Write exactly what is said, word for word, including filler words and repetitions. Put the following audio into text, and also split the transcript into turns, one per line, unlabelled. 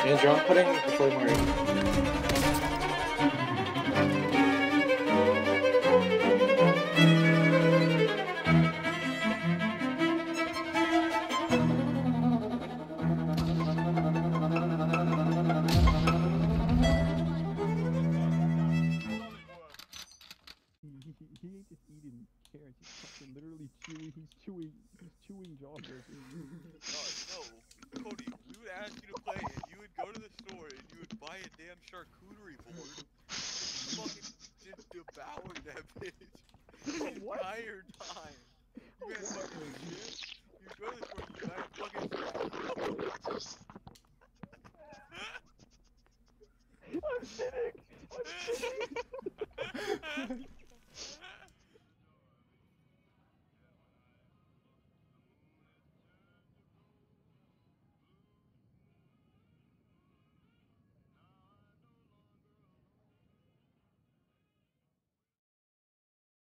Andrew, I'm putting the Toy Mario.
He, he, he ain't just eating carrots, he's fucking literally chewing, he's chewing, he's chewing joggers.
Oh, no, Cody, we would ask you to play, and you would go to the store, and you would buy a damn charcuterie board, and you fucking just devour that bitch the entire time. You had fucking chips, you go to the store, and you buy a fucking charcuterie board.
I'm sitting! I'm sitting!